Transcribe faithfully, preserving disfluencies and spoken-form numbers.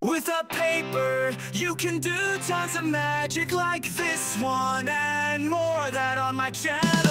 With a paper, you can do tons of magic like this one and more that on my channel.